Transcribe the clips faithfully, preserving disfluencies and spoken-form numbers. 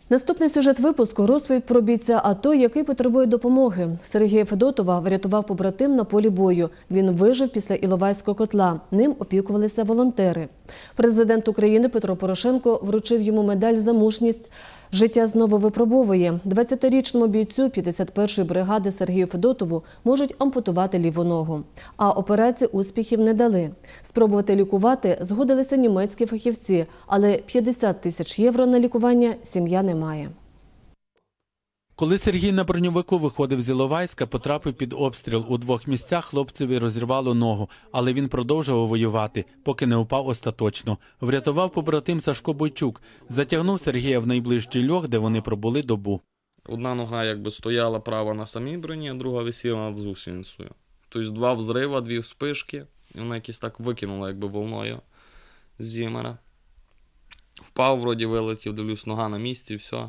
Наступний сюжет випуску – розповідь про бійця АТО, який потребує допомоги. Сергія Федотова врятував побратим на полі бою. Він вижив після Іловайського котла. Ним опікувалися волонтери. Президент України Петро Порошенко вручив йому медаль за мужність. Життя знову випробовує. двадцятирічному бійцю п'ятдесят першої бригади Сергію Федотову можуть ампутувати ліву ногу. А операції успіхів не дали. Спробувати лікувати згодилися німецькі фахівці, але п'ятдесят тисяч євро на лікування сім'я не має. Коли Сергій на броньовику виходив з Іловайська, потрапив під обстріл. У двох місцях хлопцеві розірвало ногу, але він продовжував воювати, поки не упав остаточно. Врятував побратим Сашко Бойчук. Затягнув Сергія в найближчий льох, де вони пробули добу. Одна нога якби стояла права на самій броні, а друга висіла в зустрічною. Тобто два взрива, дві вспишки, і вона якось так викинула якби волною з зімера. Впав, вроді вилетів, дивлюсь, нога на місці, все.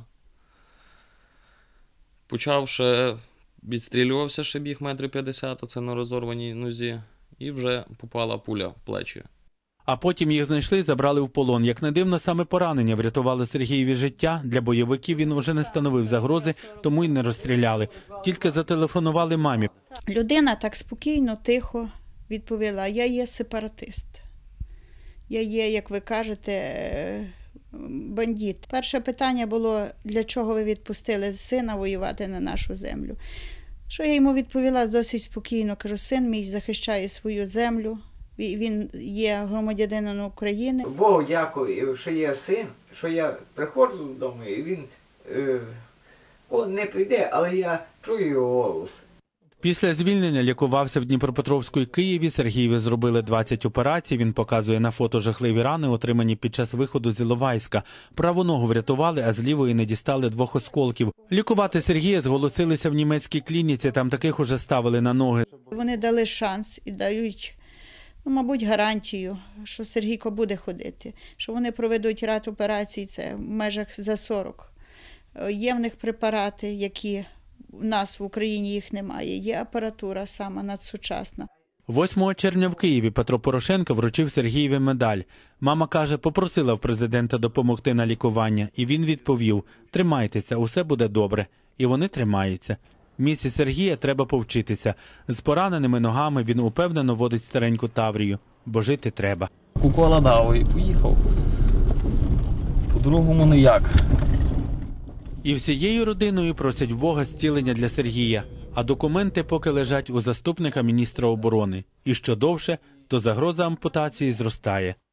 Почав ще, відстрілювався, ще біг метрів п'ятдесят, це на розорваній нозі, і вже попала пуля в плечі. А потім їх знайшли і забрали в полон. Як не дивно, саме поранення врятували Сергієві життя. Для бойовиків він уже не становив загрози, тому й не розстріляли. Тільки зателефонували мамі. Людина так спокійно, тихо відповіла: я є сепаратист. Я є, як ви кажете, бандит. Перше питання було: для чого ви відпустили сина воювати на нашу землю? Що я йому відповіла досить спокійно. Кажу: син мій захищає свою землю, він є громадянином України. Богу дякую, що є син, що я приходжу додому, і він е, он не прийде, але я чую його голос. Після звільнення лікувався в Дніпропетровську і Києві. Сергієві зробили двадцять операцій. Він показує на фото жахливі рани, отримані під час виходу з Іловайська. Праву ногу врятували, а з лівої не дістали двох осколків. Лікувати Сергія зголосилися в німецькій клініці, там таких уже ставили на ноги. Вони дали шанс і дають, ну, мабуть, гарантію, що Сергійко буде ходити, що вони проведуть ряд операцій, це в межах за сорок. Є в них препарати, які у нас в Україні їх немає. Є апаратура сама надсучасна. восьмого червня в Києві Петро Порошенко вручив Сергієві медаль. Мама каже, попросила в президента допомогти на лікування. І він відповів: тримайтеся, усе буде добре. І вони тримаються. Міці Сергія треба повчитися. З пораненими ногами він упевнено водить стареньку Таврію. Бо жити треба. Укола дав і поїхав. По-другому ніяк. І всією родиною просять Бога зцілення для Сергія. А документи поки лежать у заступника міністра оборони. І що довше, то загроза ампутації зростає.